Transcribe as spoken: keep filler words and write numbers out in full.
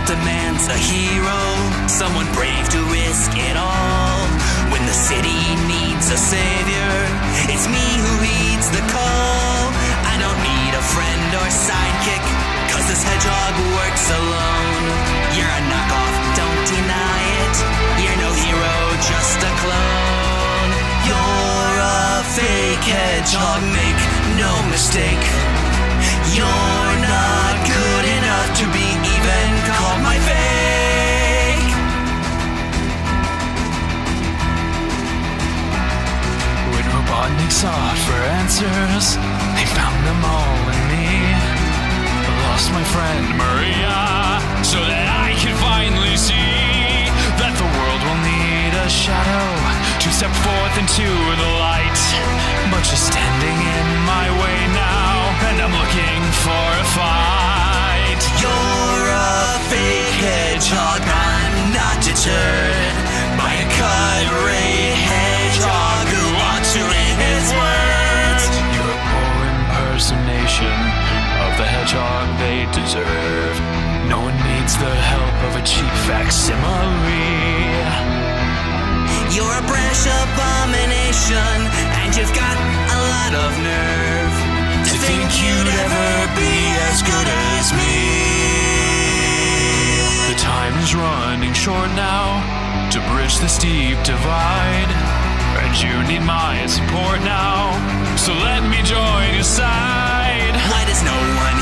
world demands a hero, someone brave to risk it all. When the city needs a savior, it's me who heeds the call. I don't need a friend or sidekick, cause this hedgehog works alone. You're a knockoff, don't deny it. You're no hero, just a clone. You're a fake hedgehog, make no mistake. You're not good enough to be even called my fake. When Robotnik sought for answers, they found them all in me. I lost my friend Maria, so that I can finally see that the world will need a shadow to step forth into the light. But you're standing in my way now, and I'm looking for a fight. You're a fake hedgehog, I'm not deterred by a cut-rate hedgehog who wants to eat his words. You're a poor impersonation of the hedgehog they deserve. No one needs the help of a cheap facsimile. You're a brash abomination, and you've got a lot of nerve to think you'd ever be as good as me. The time is running short now to bridge the steep divide, and you need my support now, so let me join your side. Why does no one